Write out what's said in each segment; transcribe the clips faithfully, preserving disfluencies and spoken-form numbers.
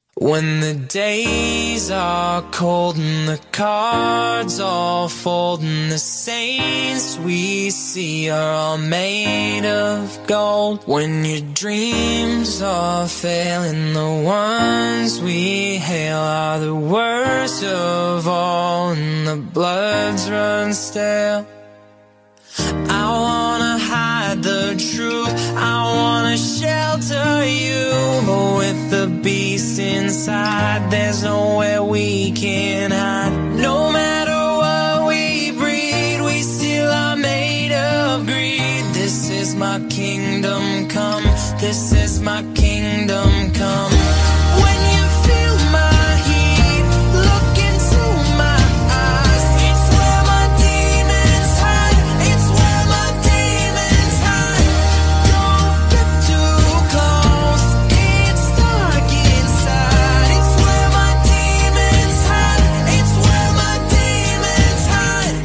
When the days are cold and the cards all fold, and the saints we see are all made of gold. When your dreams are failing, the ones we hail are the worst of all, and the bloods run stale. I wanna hide the truth, I wanna shelter you, but with the beast inside, there's nowhere we can hide. No matter what we breed, we still are made of greed. This is my kingdom come, this is my kingdom come. When you feel my heat, look into my eyes. It's where my demons hide, it's where my demons hide. Don't get too close, it's dark inside. It's where my demons hide, it's where my demons hide.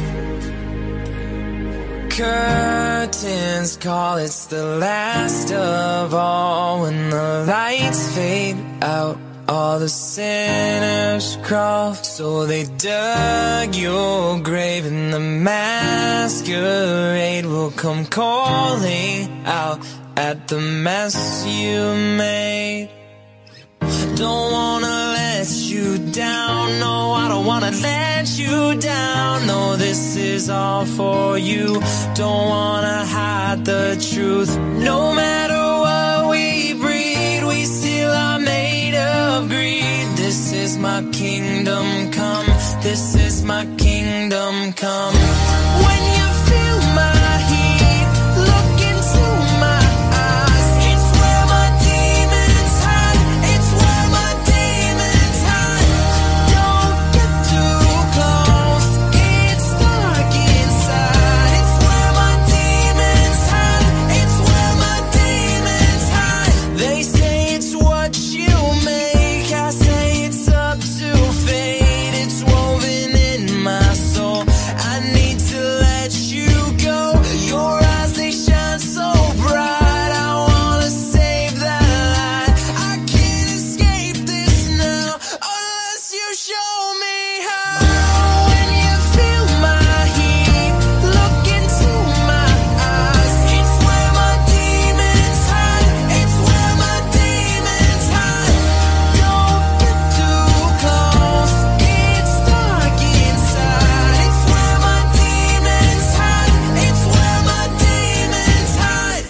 Curtains call, it's the last of all. When the lights fade out, all the sinners crawl. So they dug your grave, and the masquerade will come calling out at the mess you made. Don't wanna let you down, no, I don't wanna let you down. No, this is all for you, don't wanna hide the truth. No matter what we breed, we still are made of greed. This is my kingdom come, this is my kingdom come. When you feel my heat, look into my eyes. It's where my demons hide, it's where my demons hide. Don't get too close, it's dark inside. It's where my demons hide, it's where my demons hide. They say it's what you make, I say it's up to fate. It's woven in my soul, I need to let you go. Your eyes, they shine so bright, I wanna save that light. I can't escape this now, unless you show me how. When you feel my heat, look into my eyes. It's where my demons hide, it's where my demons hide. Don't get too close, it's dark inside. It's where my demons hide, it's where my demons hide.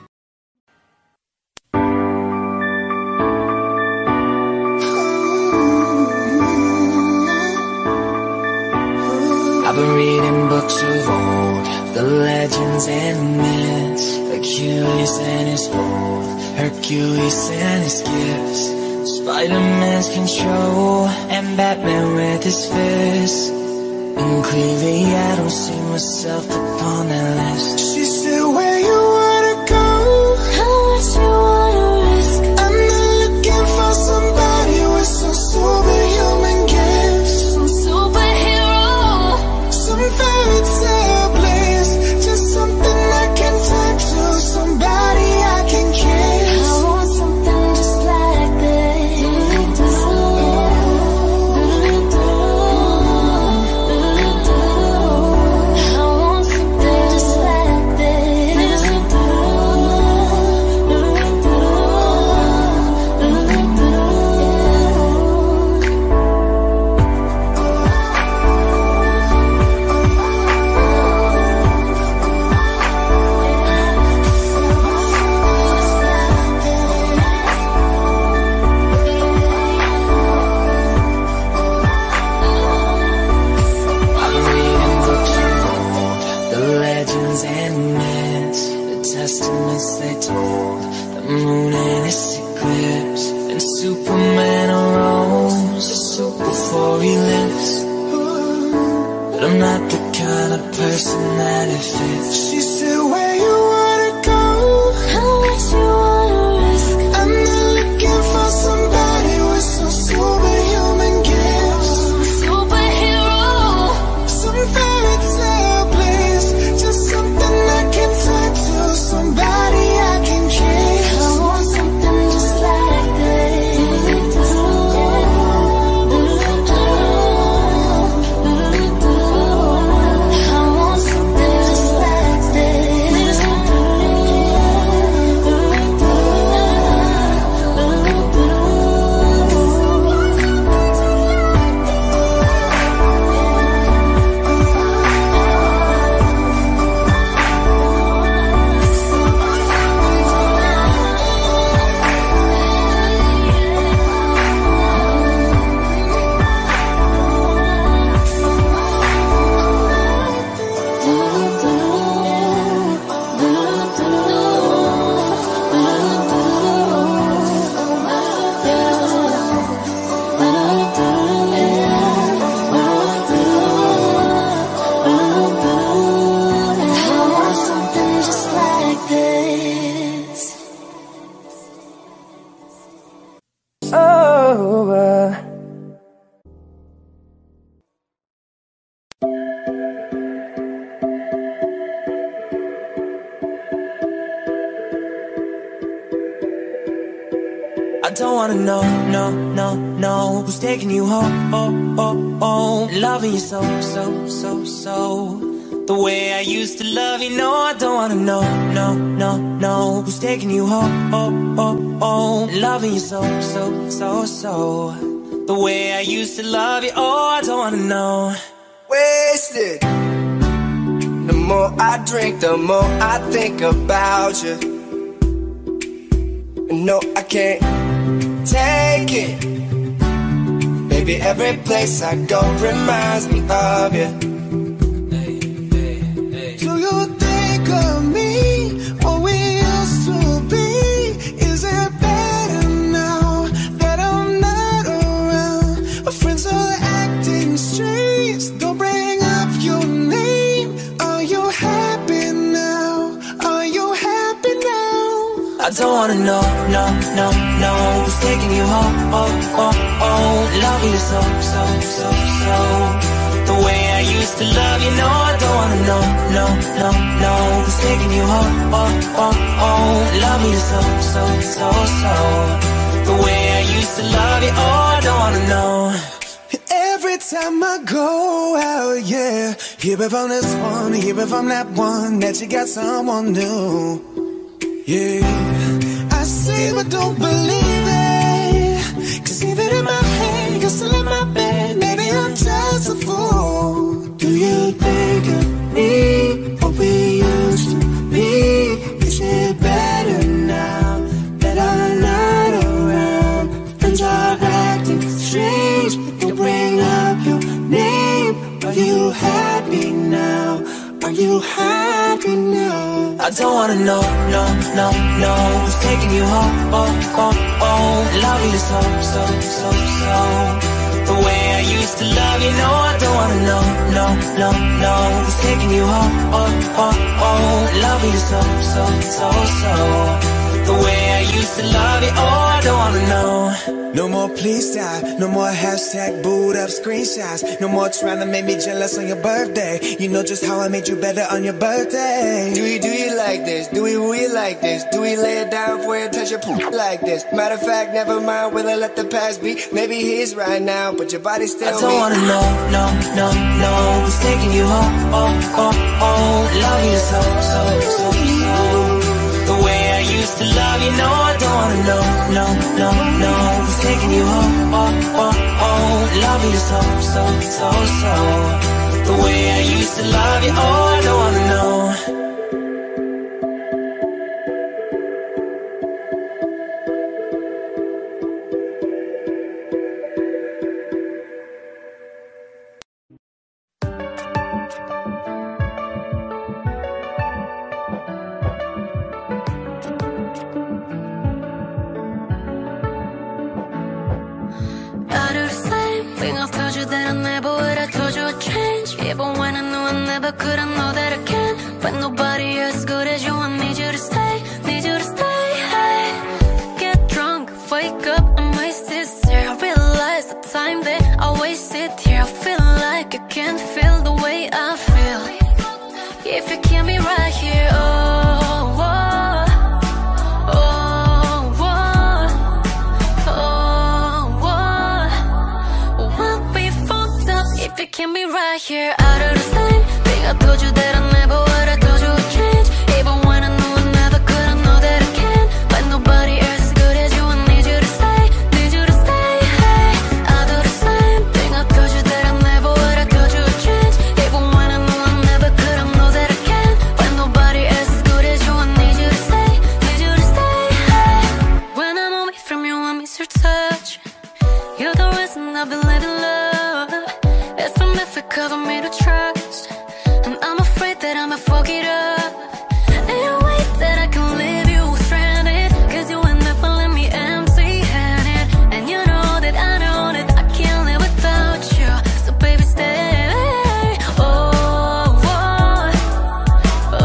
I've been reading books of old, the legends and myths, Achilles and his hold, Hercules and his gifts, Spider-Man's control, and Batman with his fists. And clearly I don't see myself upon that list. She said, where you wanna go? How much you wanna risk? I'm not looking for somebody with some superhuman gifts, some superhero, some fairy tale bliss, just something I can turn to, somebody I can kiss. I want something just like this. I want something just like this. I've been reading books of old, the legends and myths, the testaments they told, the moon and its eclipse, and Superman arose a soup before he lives. But I'm not the kind of person that it fits. She said, where you wanna go? How much you wanna risk? I'm not looking for somebody with some superhuman gifts, some superhero, some fairy tale bliss, just something I can turn to, somebody I can kiss. I want something just like this. don't wanna know, no, no, no, who's taking you home, oh, oh, oh, loving you so, so, so, so, the way I used to love you. No, I don't wanna know, no, no, no, who's taking you home, oh, oh, oh, loving you so, so, so, so, the way I used to love you. Oh, I don't wanna know. Wasted. The more I drink, the more I think about you. No, I can't take it. Baby, every place I go reminds me of you. Hey, hey, hey. Do you think of me, what we used to be? Is it better now that I'm not around? My friends are acting strange, don't bring up your name. Are you happy now? Are you happy now? I don't wanna know, no, no, no, who's taking you home, oh, oh, oh, loving you so, so, so, so, the way I used to love you. No, I don't wanna know, no, no, no, who's taking you home, oh, oh, oh, loving you so, so, so, so, the way I used to love you. Oh, I don't wanna know. Every time I go out, yeah, hear it from this one, hear it from that one, that you got someone new. Yeah, I see but don't believe it, cause even in my head, you're still in my bed. Maybe I'm just a fool. Do you think of me, what we used to be? Is it better now that I'm not around? Friends are acting strange, don't bring up your name. Are you happy now? Are you happy now? I don't wanna know, no, no, no, who's taking you home, oh, oh, oh, loving you so, so, so, so, the way I used to love you. No, I don't wanna know, no, no, no, who's taking you home, oh, oh, oh, loving you so, so, so, so, the way I used to love you. Oh, I don't wanna know. No more please stop, no more hashtag booed up screenshots. No more trying to make me jealous on your birthday. You know just how I made you better on your birthday. Do we do you like this? Do we we like this? Do we lay it down for you, touch your poop like this? Matter of fact, never mind, will I let the past be? Maybe he's right now, but your body's still me. I don't me. wanna know, no, no, no, who's taking you home, oh, oh, oh, loving you so, so, so, so, the way I used to love you. No, I don't wanna know, no, no, no, who's taking you home, oh, oh, oh, loving you so, so, so, so, the way I used to love you. Oh, I don't wanna know. Even when I knew I never could, I know that I can. When nobody as good as you, I need you to stay, need you to stay. Hey, get drunk, wake up, I'm wasted here. I realize the time that I wasted here. I feel like I can't feel the way I feel if you can't be right here. Oh, oh, oh, oh, oh, oh. We'll be fucked up if you can't be right here. Out of the same thing, I told you that I never would, I told you would change. Even when I knew I never could, I know that I can. But nobody else as good as you, I need you to stay, need you to stay. Hey, I do the same thing, I told you that I never would, I told you would change. Even when I knew I never could, I know that I can. But nobody else as good as you, I need you to stay, need you to stay. Hey, when I'm away from you, I miss your touch. You're the reason I believe in love. It's been difficult for me to trust, and I'm afraid that I'ma fuck it up. Ain't no way that I can leave you stranded, cause you will never let me empty-handed. And you know that I know that I can't live without you, so baby stay. Oh, oh, oh,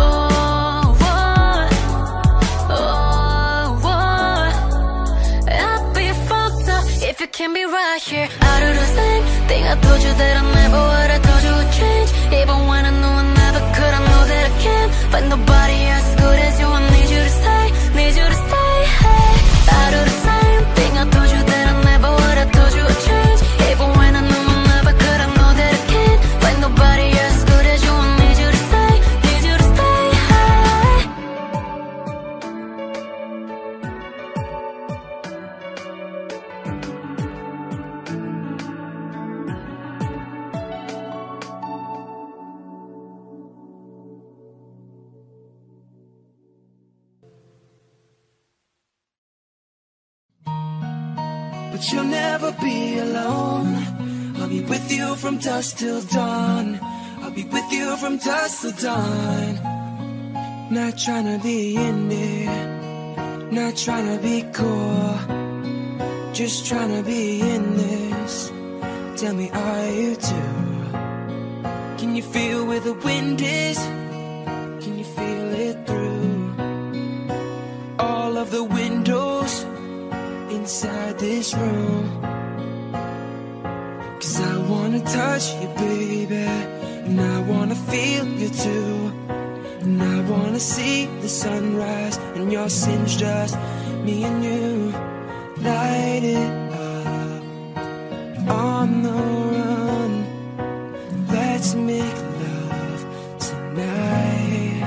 oh, oh, oh. I'd be fucked up if you can't be right here. I do the same thing, I told you that I never would, I told you would change. Even when I knew I never could, I know that I can. But nobody as good as you, I need you to stay, need you to stay. Hey, I do the same thing, I but you'll never be alone. I'll be with you from dusk till dawn. I'll be with you from dusk till dawn. Not trying to be in there, not trying to be cool, just trying to be in this. Tell me, are you too? Can you feel where the wind is? Can you feel it through all of the windows inside this room? Cause I wanna touch you, baby, and I wanna feel you too. And I wanna see the sunrise and your sins, just me and you. Light it up on the run. Let's make love tonight.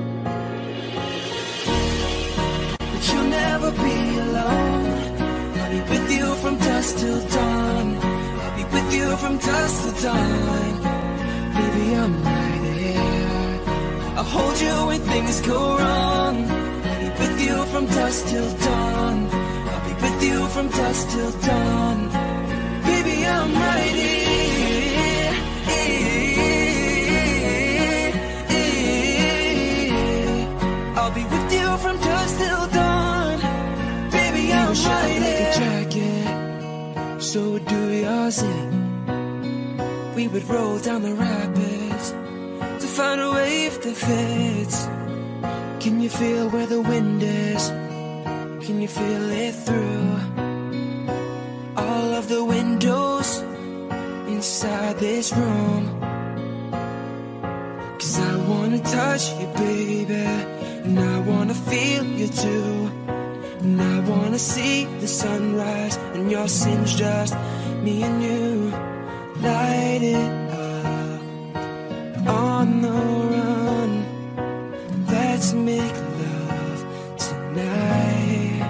But you'll never be alone. I'll be with you from dusk till dawn. I'll be with you from dusk till dawn. Baby, I'm right here. I'll hold you when things go wrong. I'll be with you from dusk till dawn. I'll be with you from dusk till dawn. Baby, I'm right here. I'll be with you from dusk till dawn. Baby, I'm right here. Like a jacket, so do yours in. We would roll down the rapids to find a wave that fits. Can you feel where the wind is? Can you feel it through all of the windows inside this room? Cause I wanna touch you, baby, and I wanna feel you too. And I wanna see the sunrise and your sins, just me and you. Light it up on the run. Let's make love tonight.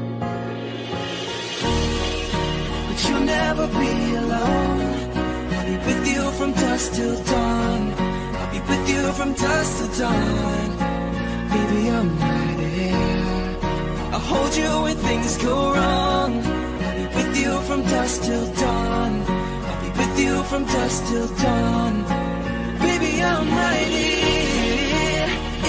But you'll never be alone. I'll be with you from dusk till dawn. I'll be with you from dusk till dawn. Baby, I'm right here. I'll hold you when things go wrong. I'll be with you from dusk till dawn. I'll be with you from dusk till dawn. Baby, I'm right here.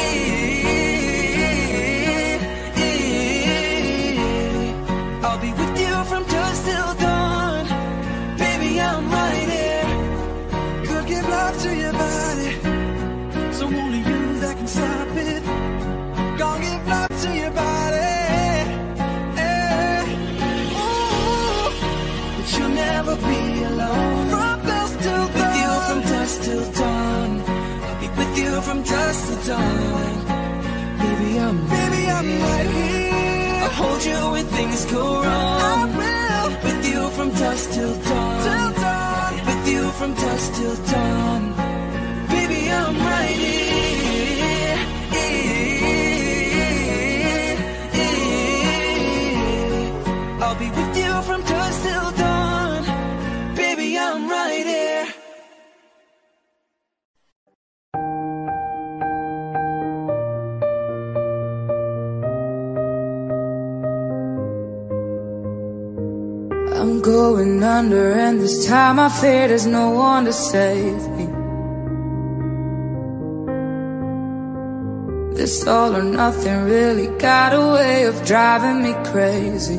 I'll be with you from dusk till dawn. Baby, I'm right here. Could give love to your body, so only you that can stop it. Gonna give love to your body, eh. Ooh. But you'll never be alone. From dusk till dawn. With you from dusk till dawn. I'll be with you from dusk till dawn. Baby, I'm Baby, I'm right here. I'll hold you when things go wrong. I will. With you from dusk till dawn. Till dawn. With you from dusk till dawn. Baby, I'm right here. I'll be with you from dusk till dawn. Baby, I'm right here. I'm going under, and this time I fear there's no one to save me. This all or nothing really got a way of driving me crazy.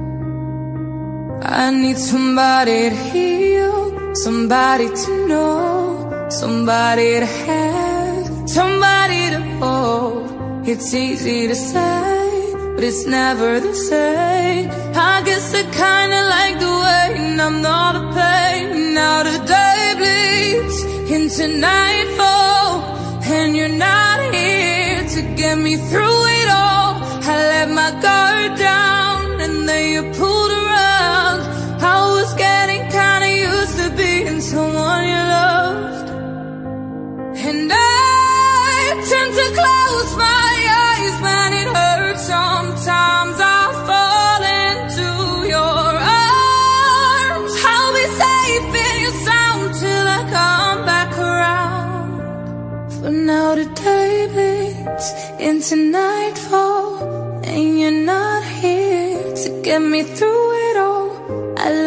I need somebody to heal, somebody to know, somebody to have, somebody to hold. It's easy to say, but it's never the same. I guess I kinda like the way I'm not a pain. Now the day bleeds into nightfall, and you're not here to get me through it all. I let my guard down, and then you pulled around. I was getting kinda used to being someone you loved, and I tend to close my eyes when it hurts. Sometimes I fall into your arms. I'll be safe in your sound till I come back around. For now the day bleeds into nightfall, and you're not here to get me through it all.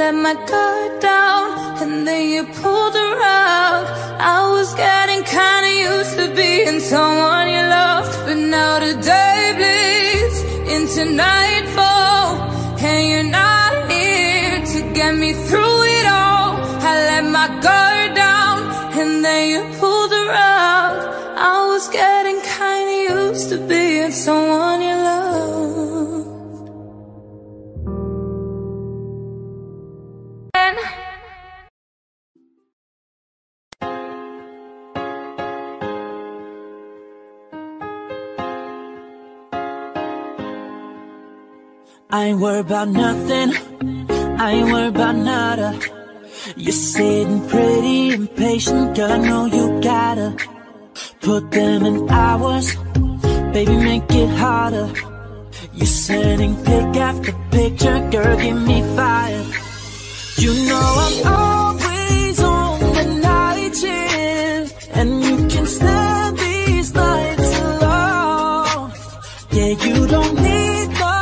let my guard down, and then you pulled the rug. I was getting kinda used to being someone you loved, but now the day bleeds into nightfall, and you're not here to get me through it all. I let my guard down, and then you pulled the rug. I was getting kinda used to being someone you loved. I ain't worried about nothing, I ain't worried about nada. You're sitting pretty impatient, girl, I know you gotta put them in hours, baby, make it harder. You're sending pic after picture, girl, give me fire. You know I'm always on the night shift, and you can stand these nights alone. Yeah, you don't need no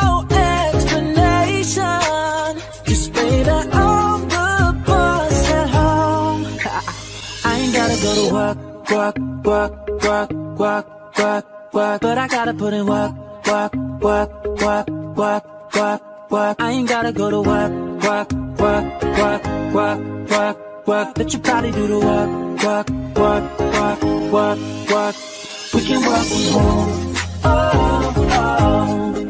explanation, 'cause baby, I'm the boss at home. I ain't gotta go to work, work, work, work, work, work, work, but I gotta put in work, work, work, work, work, work, work. I ain't gotta go to work, work, work, work, work, work, work. Let your body do the work, work, work, work, work, work. We can work from home, oh, oh.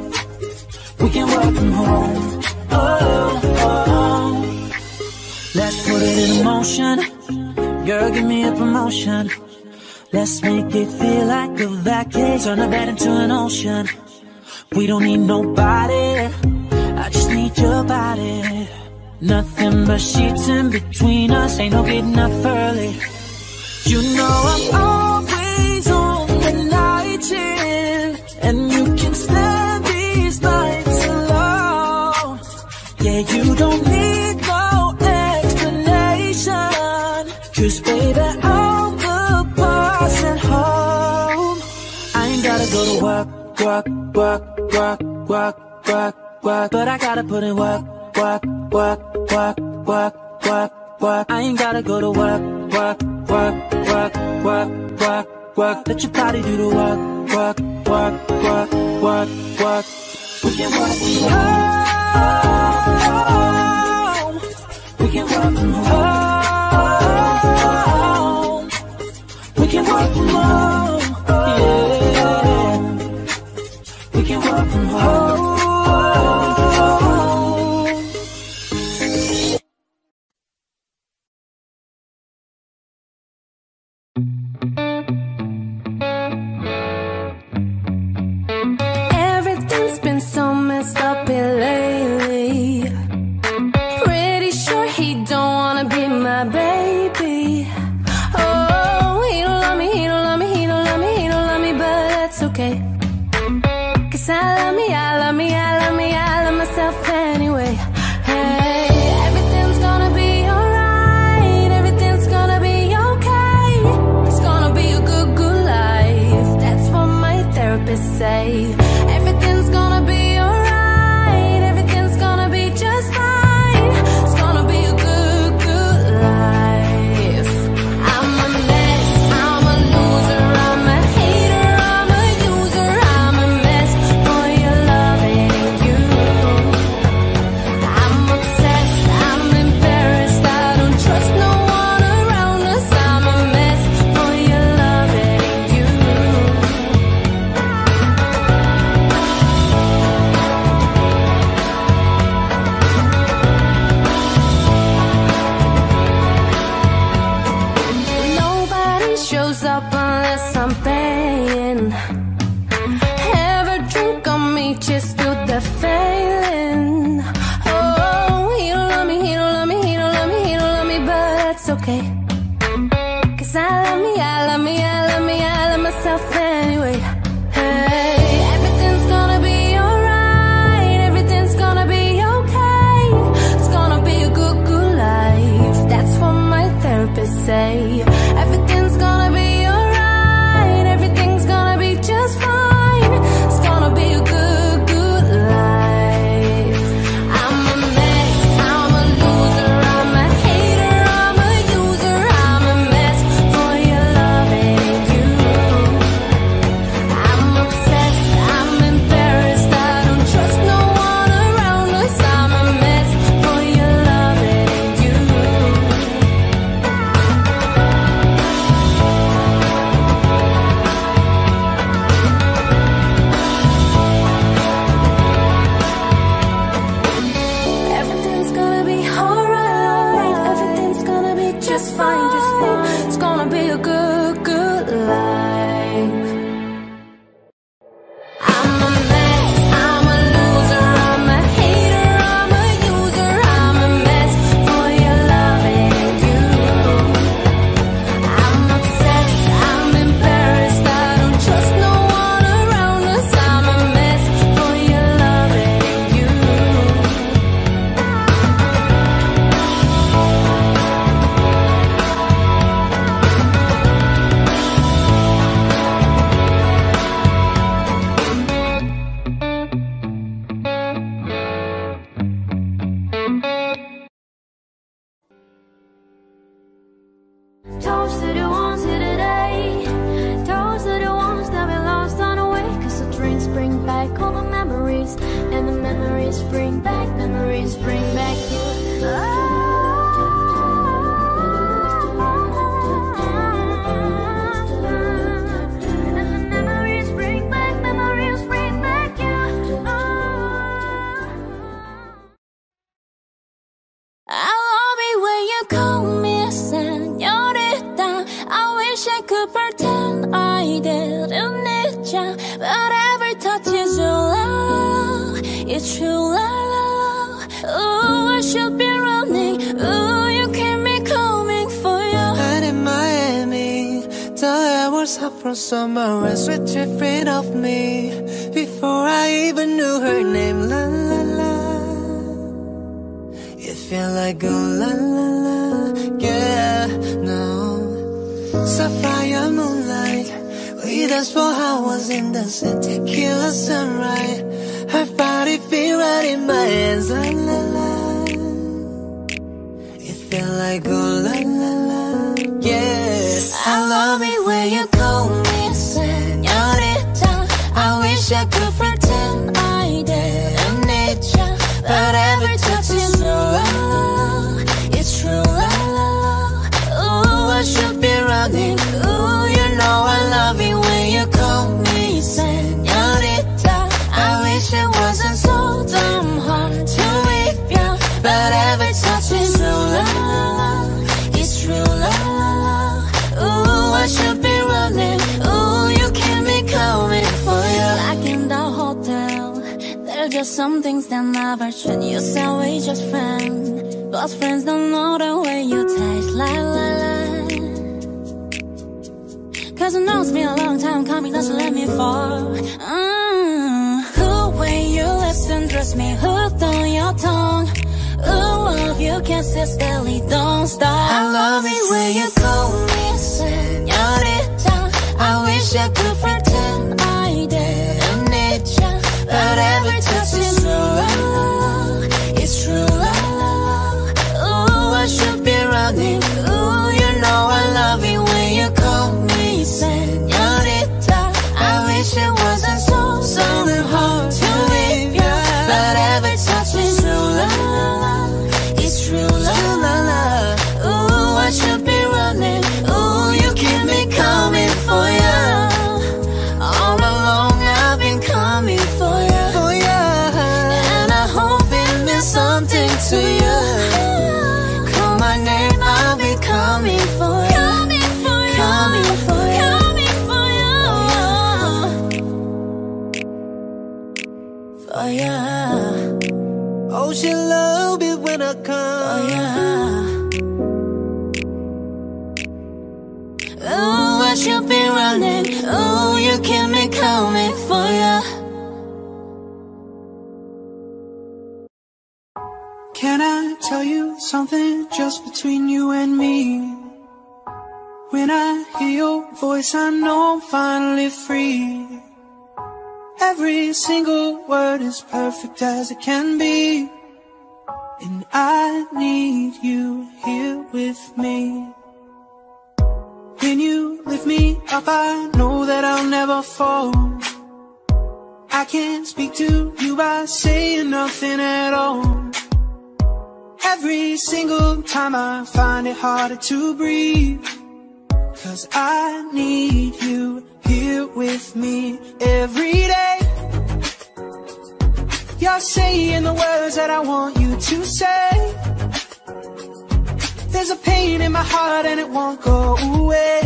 We can work from home, oh, oh. Let's put it in motion, girl, give me a promotion. Let's make it feel like a vacation, turn the bed into an ocean. We don't need nobody, I just need your body. Nothing but sheets in between us, ain't no getting up early. You know I'm always on the night shift, and you can stand these nights alone. Yeah, you don't need no explanation, 'cause baby, I'm the boss at home. I ain't gotta go to work, work, work, work, work, work, work, but I gotta put in work, work, work, work, work, work, work. I ain't gotta go to work, work, work, work, work, work, work. Let your body do the work, work, work, work, work, work. We can work from home, we can work from home, we can work from home, yeah. We can work from home. Everything's been so messed up here lately. Pretty sure he don't wanna be my baby. Oh, he don't love me, he don't love me, he don't love me, he don't love me, but that's okay. 'Cause I love me, I love me, I love me, I love myself anyway. Hey, everything's gonna be alright, everything's gonna be okay. It's gonna be a good, good life, that's what my therapist say. Everything's gonna be alright, everything's gonna be just fine. It's gonna be a good, good life. I'm a mess, I'm a loser, I'm a hater, I'm a user, I'm a mess for your loving you. I'm obsessed, I'm embarrassed, I don't trust no one around us. I'm a mess for your loving you. Nobody shows up unless I'm paying. Ever drink on me just to the failing. Oh, he don't love me, he don't love me, he don't love me, he don't love me, but that's okay. 'Cause I love me, I love me, I love me, I love myself anyway. Hey, everything's gonna be alright, everything's gonna be okay. It's gonna be a good, good life, that's what my therapist say. Everything's gonna be alright, everything's gonna be just fine. It's gonna be a good, good life. I'm a mess, I'm a loser, didn't need ya, but every touch is your love. It's true love. Ooh, I should be running. Ooh, you keep me coming for you. And in Miami, the air was hot from summer and sweat dripping off me before I even knew her name. La la la, it felt like a la la la, yeah, no. Sapphire moonlight, we danced for hours in the sun, tequila sunrise. Her body feel right in my hands, la la la. It felt like a la la la, yeah. I love it when you call me señorita. I wish I could pretend I didn't need ya, but every touch is your love. It's true love. Ooh, I should be running. Ooh, you know I love it when you call me señorita. I wish it wasn't so damn hard to leave ya, but every touch is true love. It's true love. Ooh, I should be running. Ooh, you keep me coming for you. Like in the hotel, there are just some things that never change. You say we just friends, but friends don't know the way you taste. La la la. Cause I know it's been a long time coming, doesn't let me fall. Mm. Who when you listen, trust me, hooked on your tongue. Ooh, love you kisses steadily, don't stop. I love it when you call me señorita. I wish I could pretend I didn't need ya, but every touch is true love. It's true love. Ooh, I should be running. Ooh, you know I love it when you call me señorita. I wish it wasn't so, so hard to leave ya, but every touch is true love. It's true love. Ooh, I should be running. Ooh, you keep me coming for ya. All along I've been coming for ya, for ya. and I hope it means something to you. Call my name, I'll be coming for ya. Coming for you. Coming for you. Coming for you. For ya. Oh, she love it when I come. Oh yeah. Ooh, I should be running. Ooh, you keep me coming for ya. Can I tell you something just between you and me? When I hear your voice, I know I'm finally free. Every single word is perfect as it can be, and I need you here with me. When you lift me up, I know that I'll never fall. I can't speak to you by saying nothing at all. Every single time I find it harder to breathe, 'cause I need you here with me every day. You're saying the words that I want you to say. There's a pain in my heart and it won't go away.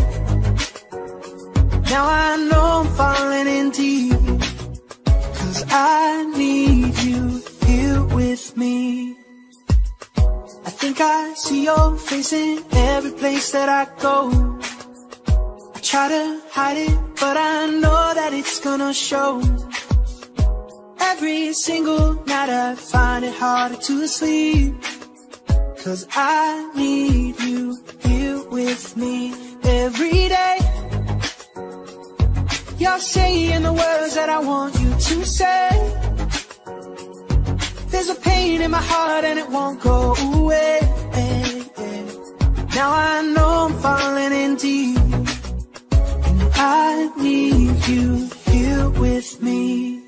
Now I know I'm falling in deep, 'cause I need you here with me. I think I see your face in every place that I go. I try to hide it, but I know that it's gonna show. Every single night I find it harder to sleep, 'cause I need you here with me every day. You're saying the words that I want you to say. There's a pain in my heart and it won't go away. Now I know I'm falling in deep, and I need you here with me.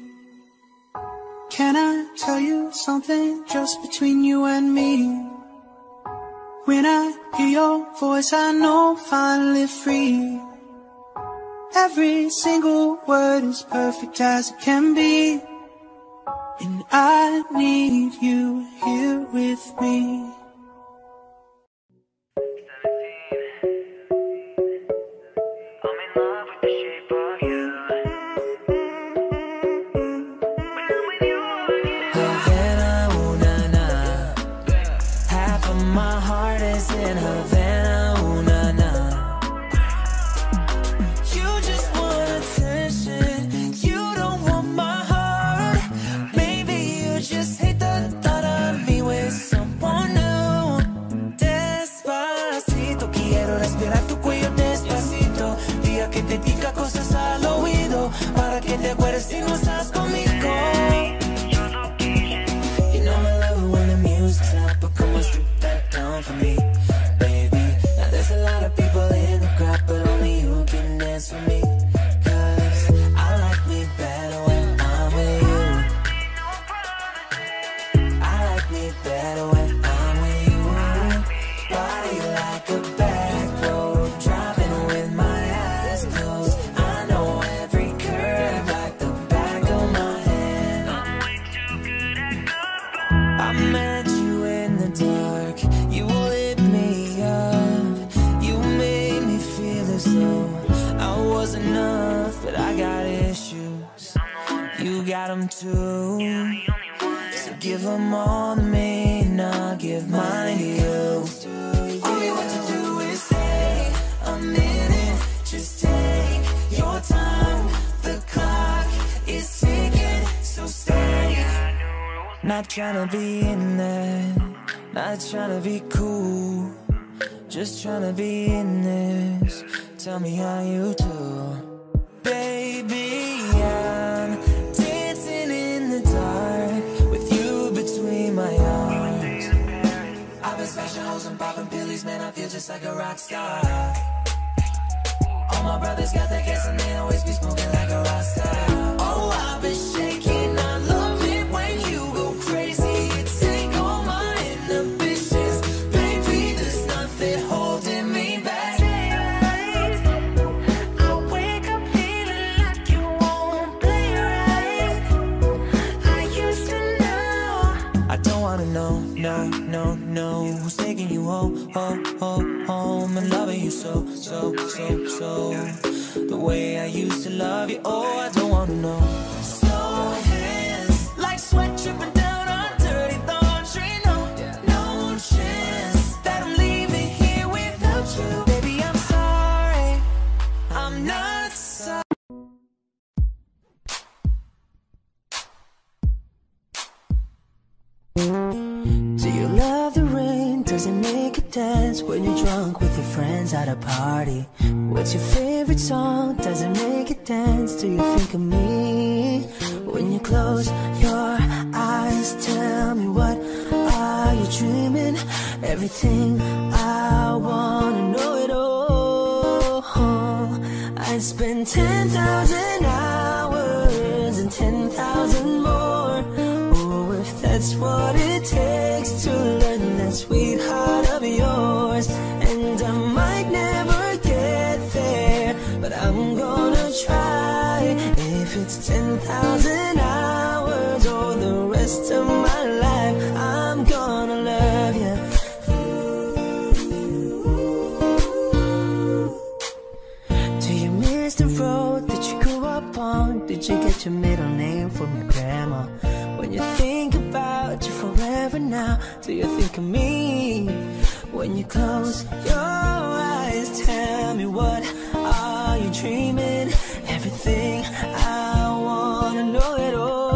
Can I tell you something just between you and me? When I hear your voice, I know I'm finally free. Every single word is perfect as it can be, and I need you here with me. seventeen I'm in love with the shape of but my heart is in Havana. Ooh, nah, nah. You just want attention, you don't want my heart. Maybe you just hate the thought of me with someone new. Despacito, quiero respirar tu cuello despacito. Diga que te diga cosas al oído, para que te acuerdes si no estás conmigo. You know I love it when the music's loud, but come on, strip that down for me, baby. Now there's a lot of people in the crowd, but only you can dance for me. Cause I like me better when I'm with you. I like me better when I'm with you. Body like a back road, driving with my eyes closed. I know every curve like the back of my hand. I met you in the dark, you lit me up. You made me feel as though I was enough, but I got issues, you got them too. So give them all to me, and I'll give mine to you. All you have to do is stay a minute, just take your time. The clock is ticking, so stay. Not tryna be in there, not tryna be cool, just tryna be in this. Tell me how you do. Baby, I'm dancing in the dark with you between my arms. I've been smashing hoes and popping pillies, man, I feel just like a rock star. All my brothers got that gas and they always be smoking like a rock star. Oh, I've been shaking, I love it when you go crazy. You take all my inhibitions, baby, there's nothing holding me back. I wake up feeling like you won't play right. I used to know. I don't wanna know, no, no, no, who's taking you home, home, home, home, and loving you so, so, so, so, the way I used to love you. Oh, I don't wanna know. Slow hands, like sweat dripping down on dirty laundry. No, no chance that I'm leaving here without you. Baby, I'm sorry, I'm not sorry. Do you love the rain? Does it make you dance when you're drunk with your friends at a party? What's your favorite song? Does it make you dance? Do you think of me? When you close your eyes, tell me, what are you dreaming? Everything, I wanna know it all. I'd spend ten thousand hours and ten thousand more. Oh, if that's what it takes to learn that sweetheart of yours. And I might never get there, but I'm gonna try. If it's ten thousand hours or the rest of my life, I'm gonna love you. Do you miss the road that you grew up on? Did you get your middle name from your grandma? When you think about you forever now, do you think of me? When you close your eyes, tell me, what are you dreaming? Everything, I wanna know it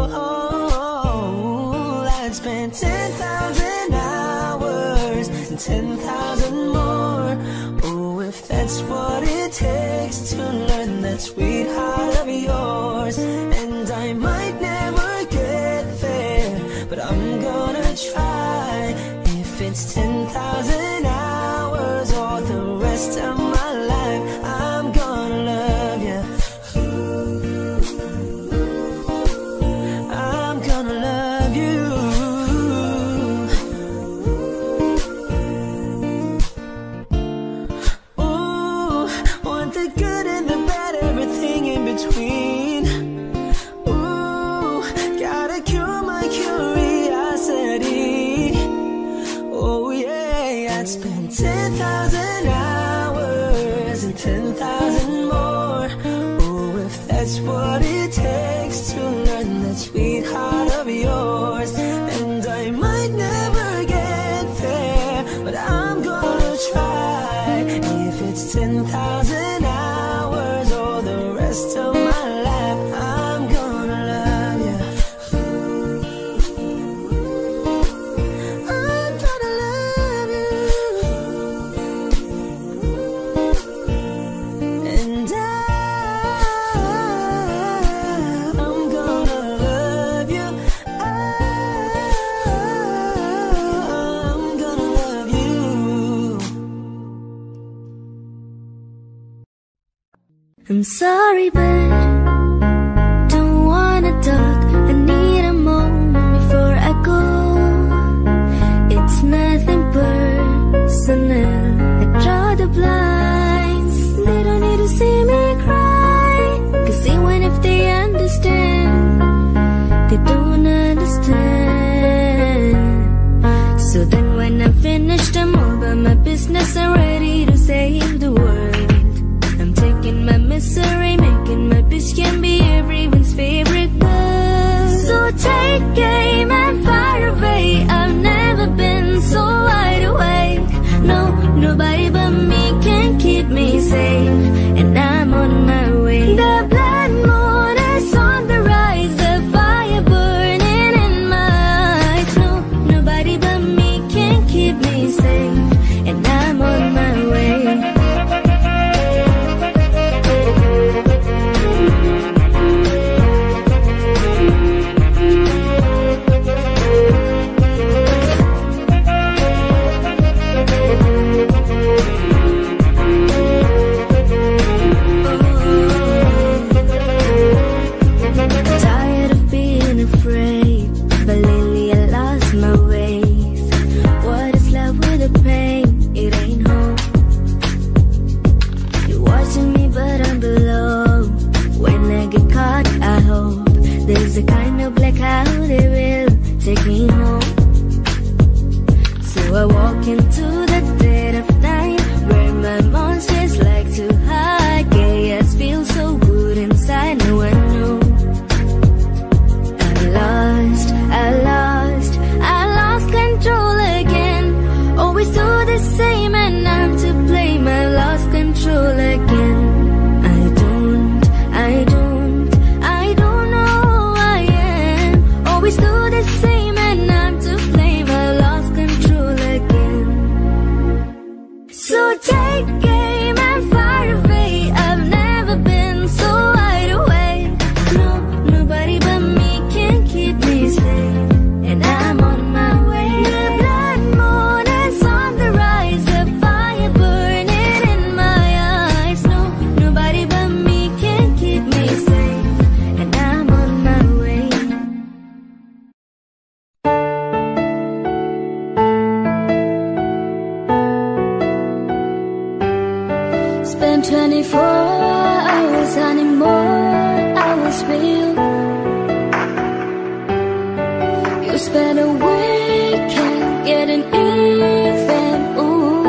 all. I'd spend ten thousand hours and ten thousand more. Oh, if that's what it takes to learn that sweetheart of yours. And I might never get there, but I'm gonna try. If it's ten thousand hours or the rest of my life, I'm gonna love you. I'm gonna love you. Ooh, want the good and the bad, everything in between. Ooh, gotta cure my curiosity. Oh yeah, I'd spend ten thousand hours and ten thousand more. Oh, if that's what it takes to learn that sweetheart of yours. And I might never get there, I'm sorry, but don't wanna talk. I need a moment before I go. It's nothing personal. I draw the blinds. They don't need to see me cry, 'cause even if they understand, they don't understand. So then when I finish them all by my business, I'm ready to save the world. I'm taking my misery, making my bitch can be everyone's favorite girl. So take aim and fire away. I've never been so wide awake. No, nobody but me can keep me safe, and I'm on my way. The blood moon is on the rise, the fire burning in my eyes. No, nobody but me can keep me safe, and I'm on my way. Tired of being afraid, but lately I lost my ways. What is love with the pain? It ain't hope. You're watching me but I'm below. When I get caught, I hope there's a kind of blackout it will take me home. So I walk into the dead of night, where my monsters like to hide. Chaos feels so good inside, no one knows. Lost, I lost, I lost control again. Always do the same and I'm to blame. I lost control again. I don't, I don't, I don't know who I am. Always do the same and I'm to blame. I lost control again. So take aim and fire away. I've never been so wide awake. No, nobody but me can keep me safe, and I'm on my way. The blood moon is on the rise, the fire burning in my eyes. No, nobody but me can keep me safe, and I'm on my way. Spend twenty-four hours, I need more hours with you. You spend a weekend getting even, ooh.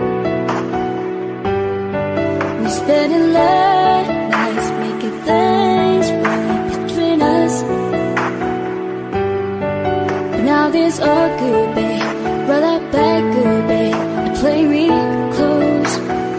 We spending late nights making things right between us. But now this all good, babe. Roll that back good, babe, and play me close.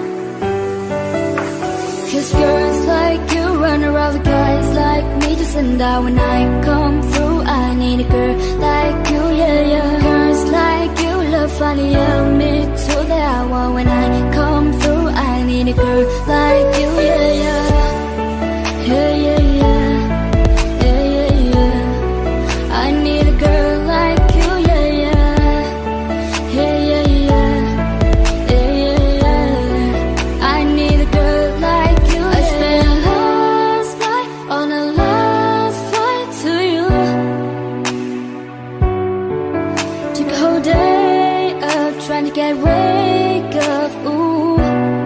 'Cause girls like you run around with guys like me to send out. When I come through, I need a girl like you, yeah, yeah. Girls like you love funny, yeah, me too, that I want. When I come through, I need a girl like you, yeah, yeah. Yeah, yeah, yeah. Yeah, yeah, yeah. I need a girl like you, yeah, yeah. Yeah, yeah, yeah. Yeah, yeah, yeah. I need a girl like you, yeah. I spent last night on a last flight to you. Took a whole day up trying to get wake up, ooh.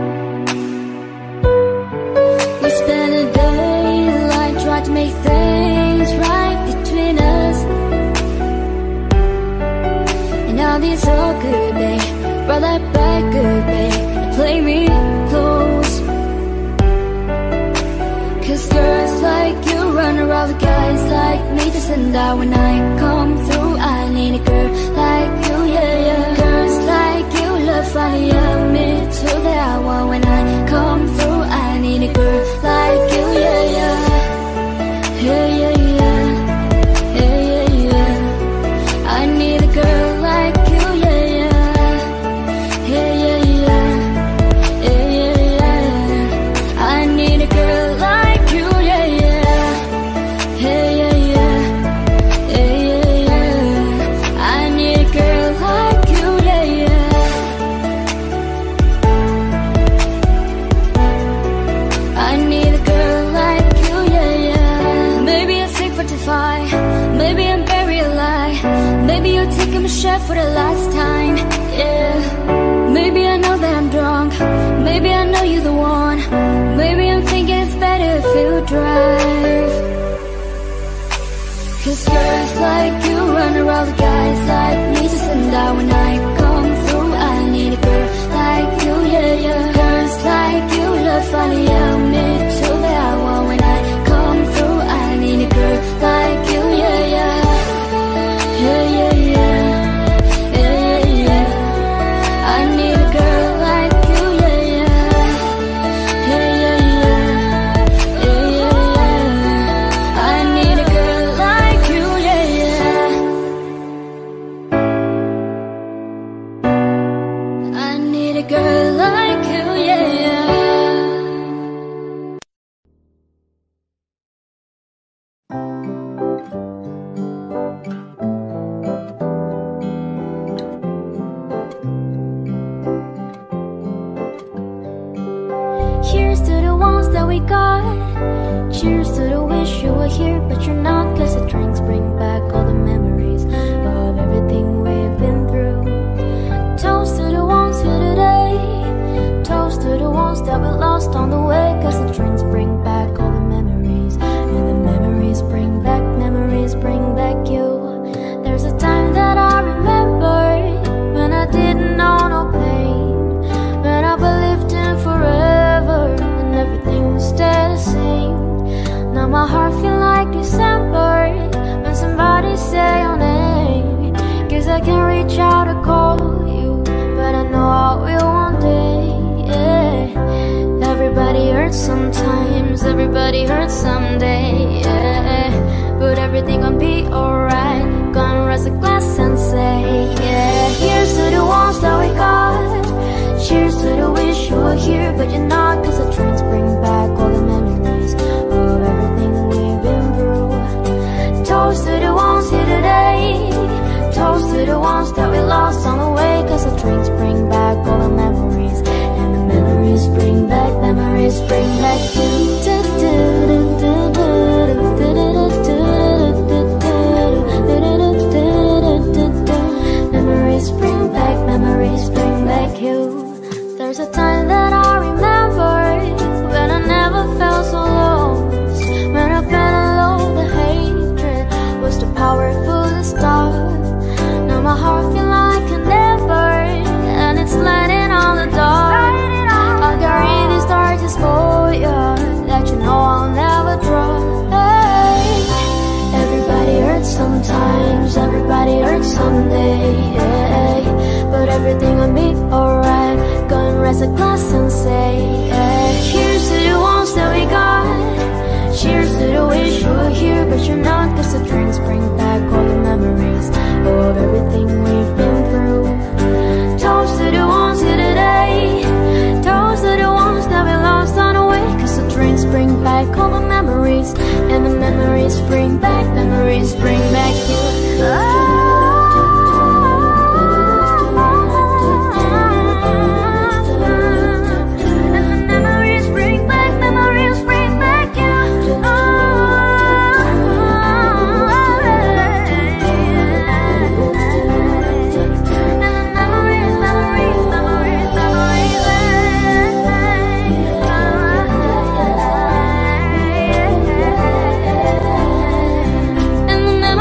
We spent a daylight trying to make things right between us. And now this all good, babe. Roll that back good, babe, and play me close. 'Cause girls like you run around with guys like me to send out. When I come through, I need a girl like you, yeah, yeah. Girls like you love funny, yeah, me too, that I want. When I come through, I need a girl like you, yeah, yeah. Yeah, yeah, yeah. Yeah, yeah, yeah. I need a girl like you, yeah, yeah. Yeah, yeah, yeah. Yeah, yeah, yeah. I need a girl like you, yeah, yeah. Yeah, yeah, yeah. Yeah, yeah, yeah. I need a girl like you, like you run around the guys like me to stand out when I come through. I need a girl like you, yeah, yeah. Girls like you love funny, yeah, me too. That I want when I come through. I need a girl like you, yeah, yeah. Yeah, yeah, yeah. Yeah, yeah, yeah. I need a girl like you, yeah, yeah. Yeah, yeah, yeah. Yeah, yeah, yeah. I need a girl like you, yeah, yeah. I need a girl like you, yeah, yeah. Here's to the ones that we got. Cheers to the wish you were here, but you're not. Cause the drinks bring back all the memories of everything we've been through. Toast to the ones here today. Toast to the ones that we lost on the way. Cause the drinks bring back all the memories, and the memories bring back, memories bring back you. There's a time that I remember when I didn't know no pain, when I believed in forever and everything would stay the same. Now my heart feel like December when somebody say your name. Cause I can reach out to call you, but I know I will one day, yeah. Everybody hurts sometimes, everybody hurts someday, yeah. But everything gon' be alright. Gonna raise a glass and say, yeah. Here's to the ones that we got. Cheers to the wish you were here, but you're not. Cause the drinks bring back all the memories of everything we've been through. Toast to the ones here today. Toast to the ones that we lost on the way. Cause the drinks bring back all the memories, and the memories bring back, memories bring back you. Memories bring back, memories bring back you. There's a time that I remember when I never felt so lost. When I felt alone, the hatred was too powerful to stop. Now my heart feel like a never, and it's lighting on the dark. I carry these torches for you, that you know I'll never drop. Hey. Everybody hurts sometimes, everybody hurts someday, yeah. But everything will be alright. Gonna raise a glass and say, yeah. Cheers to the ones that we got. Cheers to the wish you were here, but you're not. Cause the drinks bring back all the memories of everything we've been through. Toast to the ones here today. Toast to the ones that we lost on the way. Cause the drinks bring back all the memories, and the memories bring back, memories bring back you. Oh. And the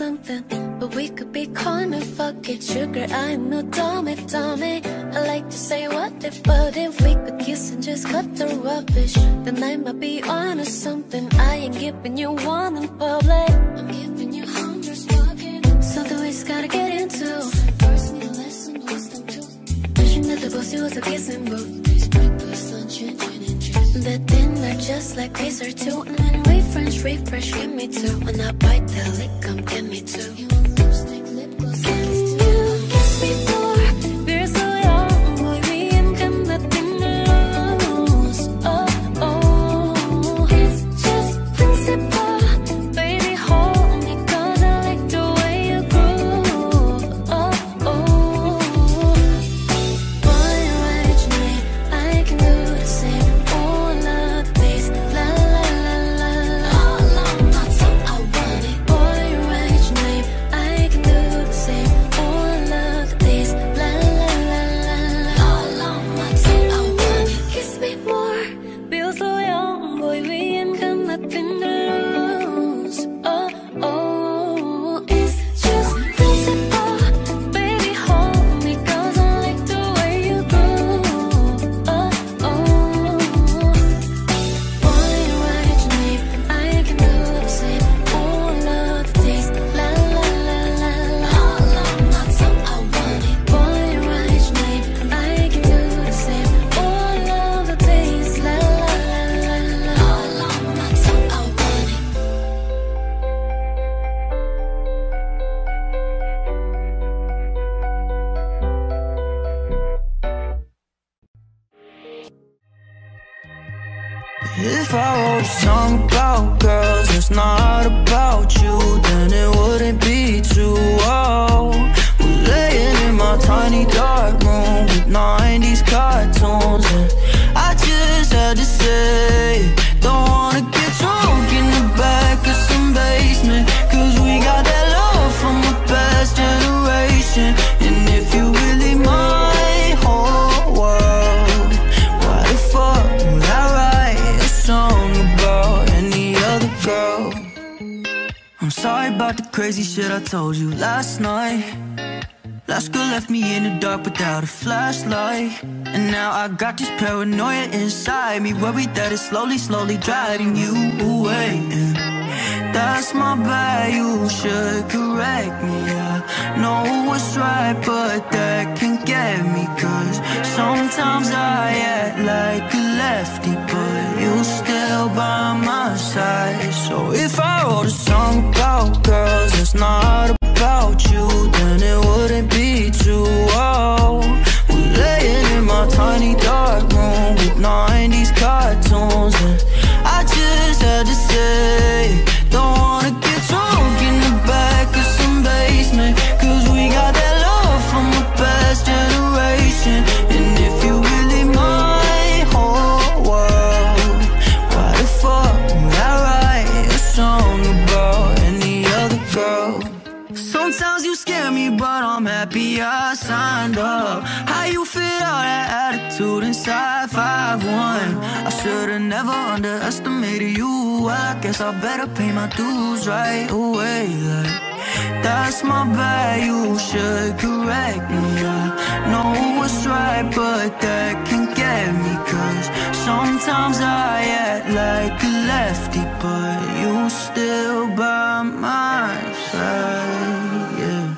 something, but we could be corner. Fuck it, sugar, I'm no dummy, dummy. I like to say what if, but if we could kiss and just cut the rubbish, then I might be on or something. I ain't giving you one in public, I'm giving you hundreds fucking. Something we just gotta get into. First need a lesson, wisdom too. Wishing that the pussy was a kissing booth. Breakfast, lunch, and gin and juice. The dinner just like dessert too. And when we French refresh, give me two. When I bite the lip, come get me two. You want lipstick, lip gloss, can you kiss me more? We're so young, boy, we ain't got nothing to lose. Oh, oh, it's just principle. Baby, hold me, cause I like the way you groove. Oh, oh, boy, right name, I can do the same. All of the days, la la la la. All on my tongue, I want it. Boy, right name, I can do the same. All of the days, la la la la la. All on my tongue, I want it. Kiss me more, feel so young, boy, we ain't got nothing to lose. Oh, oh, it's just principle. Baby, hold me, cause I like the way you groove. Oh, oh, boy, right name, I can do the same. All of the days, la la la la la. All on my tongue, I want it. Boy, right name, I can do the same. All of the days, la la la la la. All on my tongue, I want it. If I wrote a song about girls, it's not about you, then it wouldn't be true. Oh, we're laying in my tiny dark room with nineties cartoons, and I just had to say, don't wanna get drunk in the back of some basement, cause we got that love from the past generation. And if you really my whole world, why the fuck would I write a song about any other girl? I'm sorry about the crazy shit I told you last night. Last girl left me in the dark without a flashlight, and now I got this paranoia inside me, worried that it's slowly, slowly driving you away. And that's my bad, you should correct me. I know what's right, but that can get me, cause sometimes I act like a lefty, but you still by my side. So if I wrote a song about girls, it's not about you, then it wouldn't be true. Oh, we're laying in my tiny dark room with nineties cartoons, and I just had to say, don't wanna get drunk in the back of some basement, cause we got that love from the past generation. And if you really my whole world, why the fuck would I write a song about any other girl? Sometimes you scare me, but I'm happy I signed up. How you fit all that attitude inside five one? I should've never underestimated you. I guess I better pay my dues right away. Like, that's my bad, you should correct me. I know what's right, but that can get me, cause sometimes I act like a lefty, but you still by my side, yeah.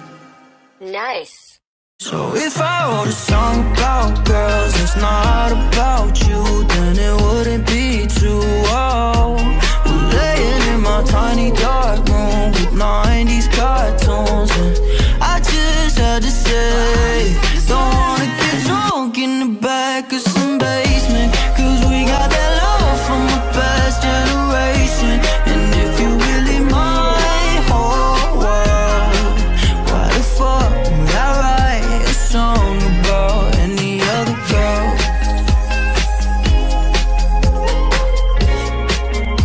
Nice. So if I wrote a song about girls, it's not about you, then it wouldn't be true. Oh, we're laying in my tiny dark room with nineties cartoons, and I just had to say, don't wanna get drunk in the back of some basement, cause we got that love from the past generation. And if you really my whole world, why the fuck would I write a song about any other girl?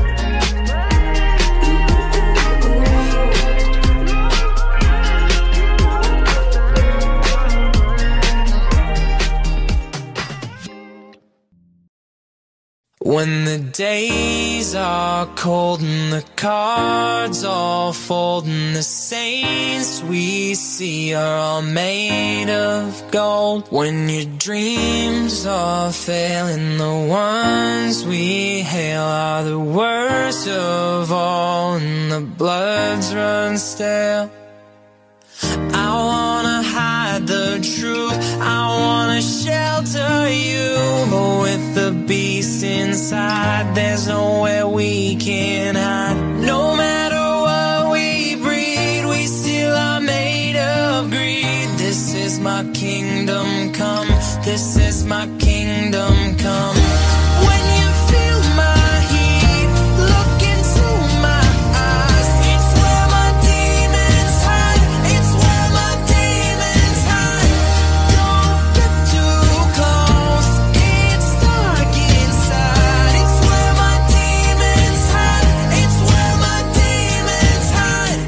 When the days are cold and the cards all fold, and the saints we see are all made of gold. When your dreams all fail and the ones we hail are the worst of all, and the bloods run stale. I wanna hide the truth, I wanna shelter you, but with the beast inside, there's nowhere we can hide. No matter what we breed, we still are made of greed. This is my kingdom come, this is my kingdom come. When you feel my heat, look into my eyes. It's where my demons hide, it's where my demons hide. Don't get too close, it's dark inside. It's where my demons hide, it's where my demons hide.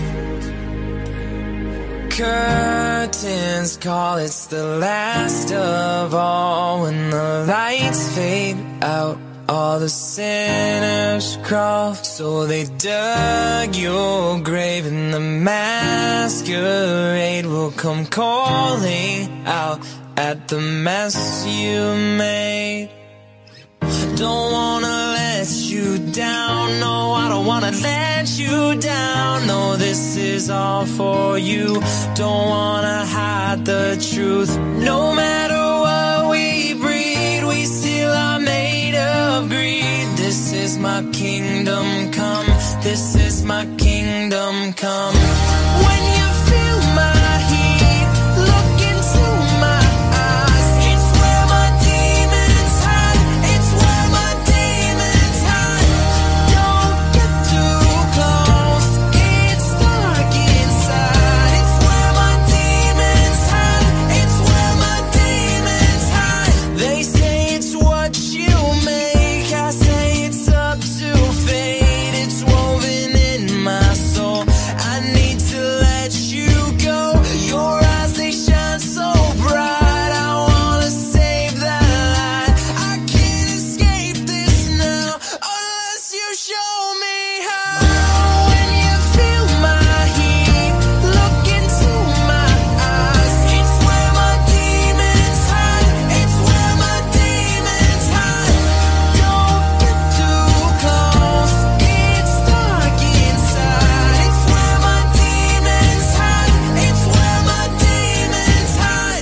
Curtains call, it's the last of all. When the lights fade out, all the sinners crawl. So they dug your grave, and the masquerade will come calling out at the mess you made. Don't wanna let you down, no, I don't wanna let you down. No, this is all for you, don't wanna hide the truth. No matter what we breed, we still are made of greed. This is my kingdom come, this is my kingdom come. When you feel my heat, look into my eyes. It's where my demons hide, it's where my demons hide. Don't get too close, it's dark inside. It's where my demons hide, it's where my demons hide. They say it's what you make, I say it's up to fate. It's woven in my soul, I need to let you go. Your eyes, they shine so bright, I wanna save that light. I can't escape this now, unless you show me how. When you feel my heat, look into my eyes. It's where my demons hide, it's where my demons hide. Don't get too close, it's dark inside. It's where my demons hide, it's where my demons hide.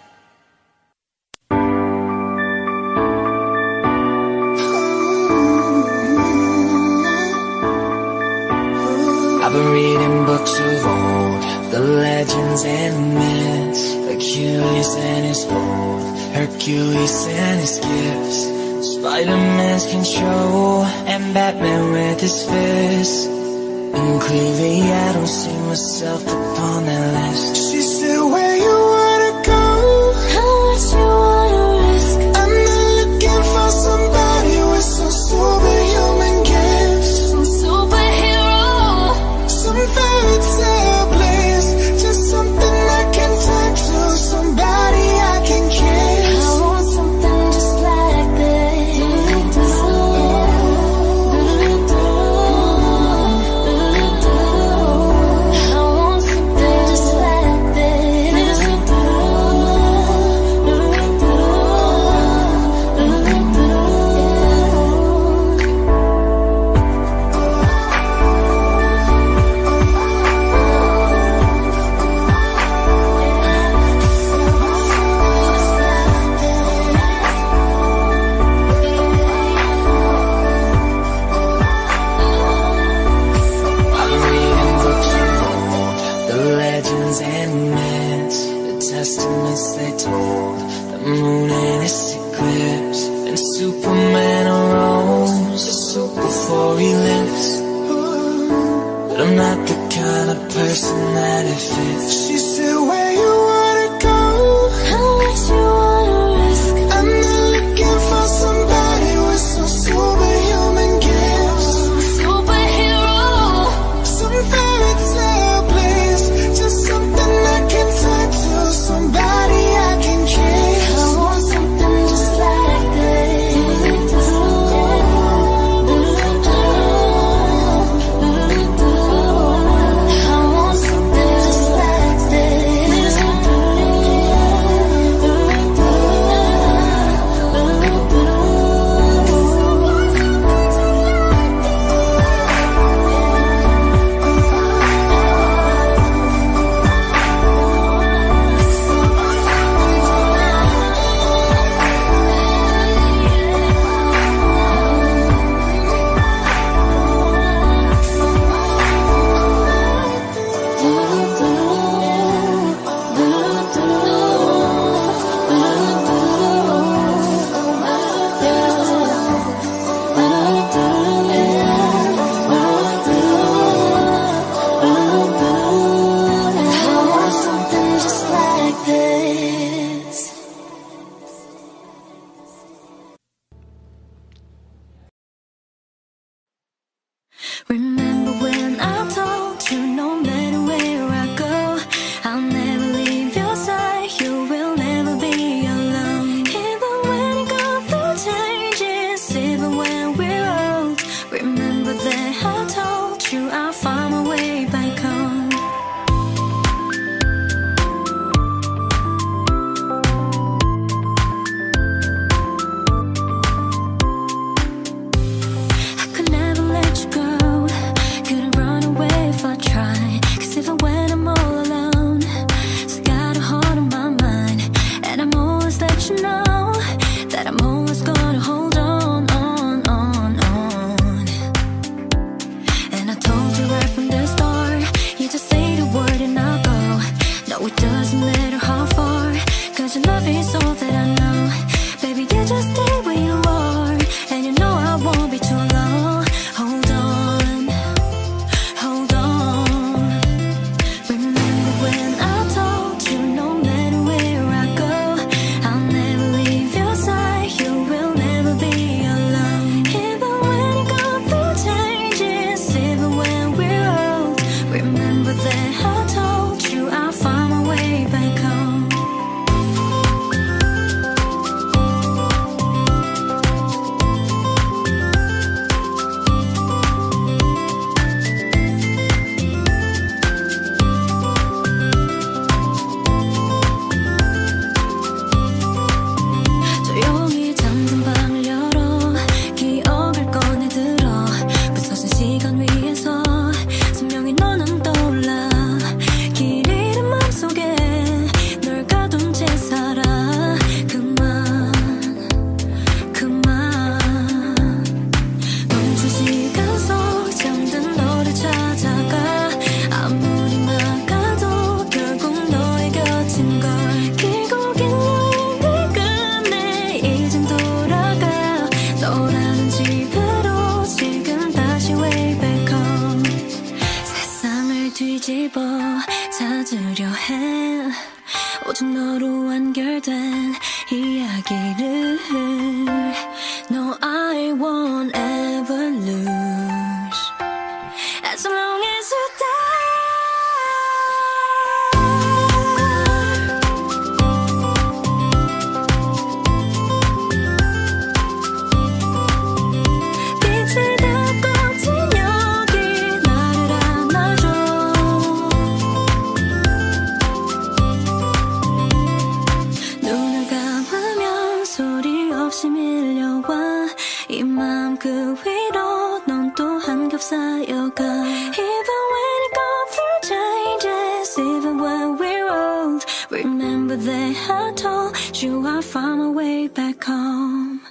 I've been reading books of old, the legends and myths, Achilles and his hold, Hercules and his gifts, Spider-Man's control, and Batman with his fists. And clearly I don't see myself upon that list. She said, where you wanna go? How much you wanna risk? I'm not looking for somebody with some superhuman gifts, Some superhero, some fairy tale bliss, just something I can turn to, somebody I can I kiss. want something just like this. I want something just like this. I've been reading books of old, the legends and myths, the testaments they told, the moon and its eclipse, and Superman arose, a soup before he lives. But I'm not the kind of person that it fits. She said, where you wanna go? How much you wanna risk? I'm not looking for somebody with some superhuman gifts, Some superhero, some fairy tale bliss, just something I can turn to, somebody I can kiss. I want something just like this. Remember when I told you no matter where I go, I'll never leave your side, you will never be alone. Even when you go through changes, even when we're old, remember that I told you I'll find my way back home. I could never let you go, couldn't run away if I tried. Cause even when I'm all alone, still got a heart on my mind. And I'm always let you know that I'm always gonna hold on, on, on, on. And I told you right from the start, you just say the word and I'll go. No, it doesn't matter how far, cause your love is all that I know. Baby, you just stay where you are, and you know I won't be too long. Hold on, hold on. Remember when I told you no matter where I go, I'll never leave your side, you will never be alone. Even when you go through changes, even when we're old, remember that I told you I'll find my way back home. 조용히 잠든 방을 열어 기억을 꺼내들어 부서진 시간 위에서 선명히 너는 떠올라. 길 잃은 맘속에 널 가둔 채 살아. 그만 그만 멈춘 시간 속 잠든 너를 찾아가. 아무리 막아도 결국 너의 곁인 걸. 길고 긴 여행을 끝내 이젠 돌아가. 너라는 집으로 지금 다시 way back home. 세상을 뒤집어 찾으려 해. 오직 너로 완결된 이야기를. No, I won't ever lose as long as you die. 빛이 다 꺼진 여기 나를 안아줘. 눈을 감으면 소리 없이 밀려와. 이 맘 그 위로 넌 또 한 겹 쌓여가. Even when you go through changes, even when we're old, remember that I told you I'll find my way back home.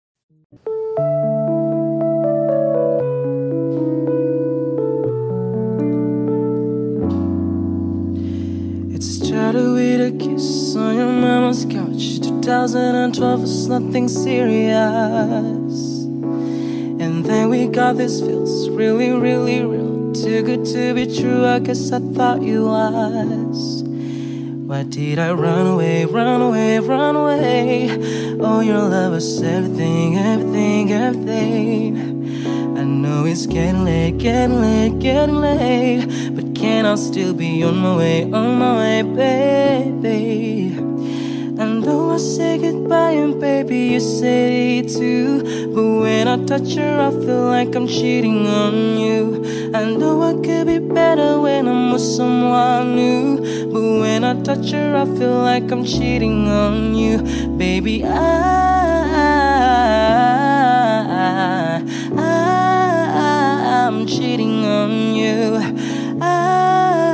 It started with a kiss on your mama's couch. twenty twelve was nothing serious. And then we got this feels really, really real. Too good to be true, I guess I thought you was. Why did I run away, run away, run away? Oh, your love was everything, everything, everything. I know it's getting late, getting late, getting late, but can I still be on my way, on my way, baby? And though I say goodbye and baby you say it too, but when I touch her I feel like I'm cheating on you. I know I could be better when I'm with someone new, but when I touch her I feel like I'm cheating on you. Baby, I, I, I I'm cheating on you. I,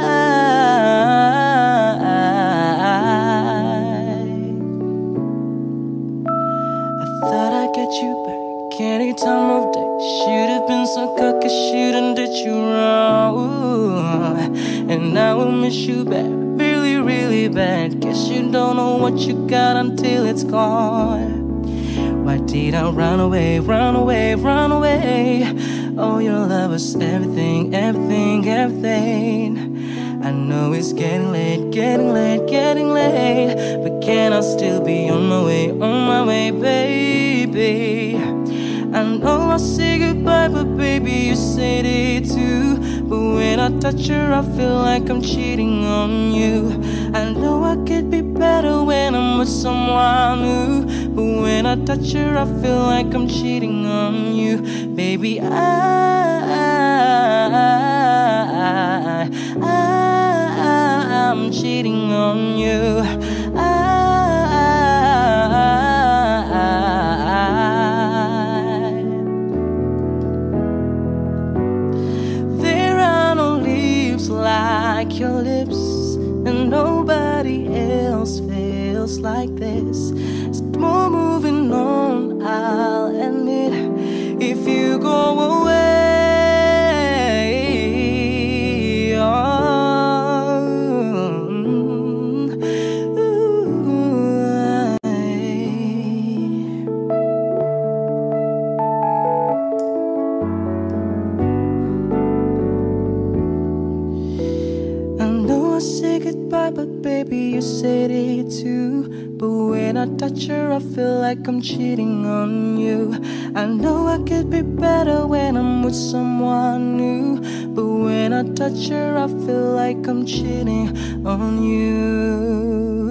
you back any time of day. Should've been so cocky, shouldn't did you wrong. And I will miss you back, really, really bad. Guess you don't know what you got until it's gone. Why did I run away, run away, run away? Oh, your love was everything, everything, everything. I know it's getting late, getting late, getting late, but can I still be on my way, on my way, baby? I know I say goodbye, but baby, you said it touch her, I feel like I'm cheating on you. I know I could be better when I'm with someone new, but when I touch her, I feel like I'm cheating on you. Baby, I, I, I, I'm cheating on you. I, there are no lips like your lips, and nobody else feels like this. More moving on, I'll admit. If you go away, oh, ooh, I, I know I said goodbye, but baby, you said it too. But when I touch her, I feel like I'm cheating on you. I know I could be better when I'm with someone new, but when I touch her, I feel like I'm cheating on you.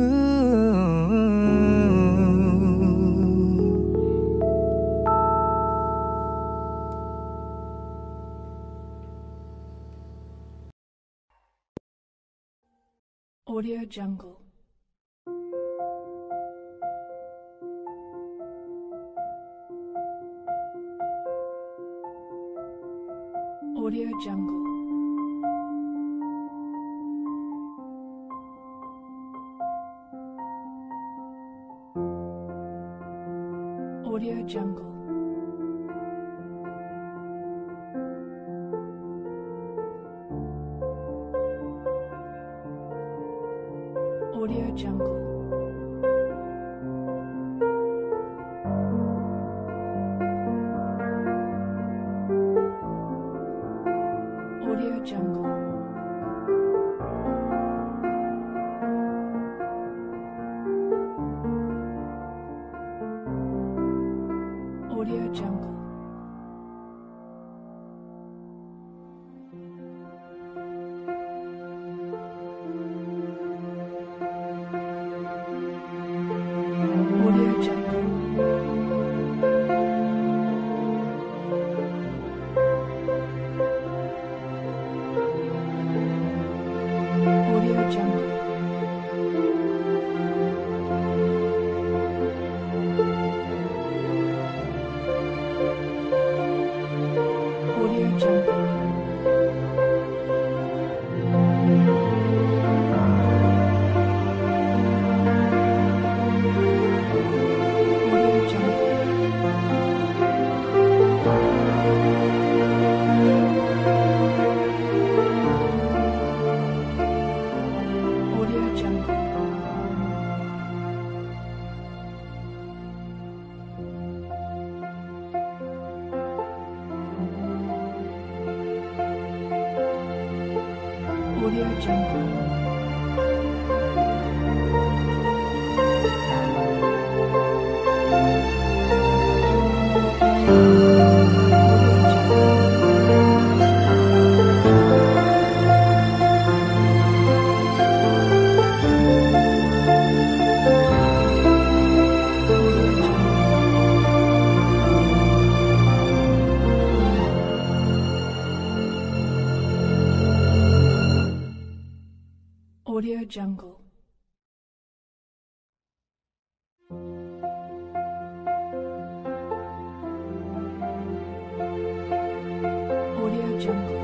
Audio Jungle. Audio Jungle. Audio Jungle. Audio Jungle. Audio Jungle. Audio Jungle. Audio Jungle. Audio Jungle. Audio Jungle. Audio Jungle. Audio Jungle. Audio Jungle. Audio Jungle. Audio Jungle.